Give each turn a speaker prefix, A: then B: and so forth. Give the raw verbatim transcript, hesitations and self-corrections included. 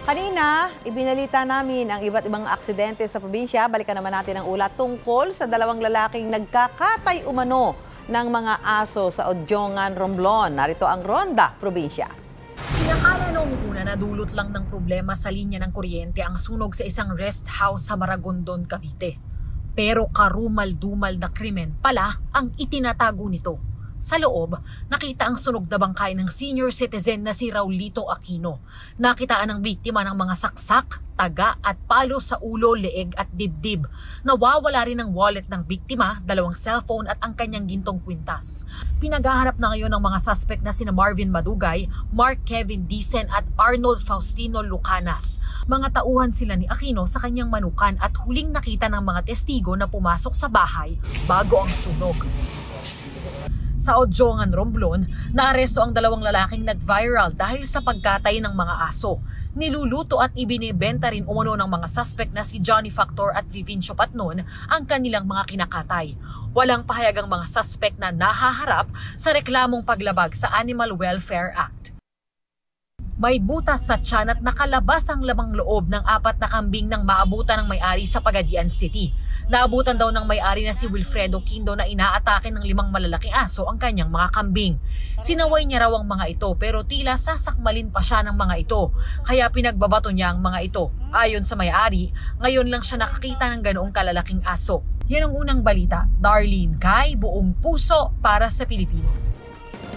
A: Kanina, ibinalita namin ang iba't ibang aksidente sa probinsya. Balikan naman natin ang ulat tungkol sa dalawang lalaking nagkakatay umano ng mga aso sa Odjongan, Romblon. Narito ang Ronda, probinsya.
B: Pinakala noong una na dulot lang ng problema sa linya ng kuryente ang sunog sa isang rest house sa Maragondon, Cavite. Pero karumal-dumal na krimen pala ang itinatago nito. Sa loob, nakita ang sunog na bangkay ng senior citizen na si Raulito Aquino. Nakitaan ang biktima ng mga saksak, taga at palo sa ulo, leeg at dibdib. Nawawala rin ang wallet ng biktima, dalawang cellphone at ang kanyang gintong kwintas. Pinaghahanap na ngayon ng mga suspect na sina Marvin Madugay, Mark Kevin Dicen at Arnold Faustino Lucanas. Mga tauhan sila ni Aquino sa kanyang manukan at huling nakita ng mga testigo na pumasok sa bahay bago ang sunog. Sa Odjongan, Romblon, naaresto ang dalawang lalaking nag-viral dahil sa pagkatay ng mga aso. Niluluto at ibinibenta rin umano ng mga suspect na si Johnny Factor at Vivincio Patnon ang kanilang mga kinakatay. Walang pahayag ang mga suspect na nahaharap sa reklamong paglabag sa Animal Welfare Act. May butas sa tiyan at nakalabas ang lamang loob ng apat na kambing nang maabutan ng may-ari sa Pagadian City. Naabutan daw ng may-ari na si Wilfredo Quindo na inaatake ng limang malalaking aso ang kanyang mga kambing. Sinaway niya raw ang mga ito pero tila sasakmalin pa siya ng mga ito. Kaya pinagbabato niya ang mga ito. Ayon sa may-ari, ngayon lang siya nakakita ng ganoong kalalaking aso. Yan ang unang balita. Darlene Kai, buong puso para sa Pilipino.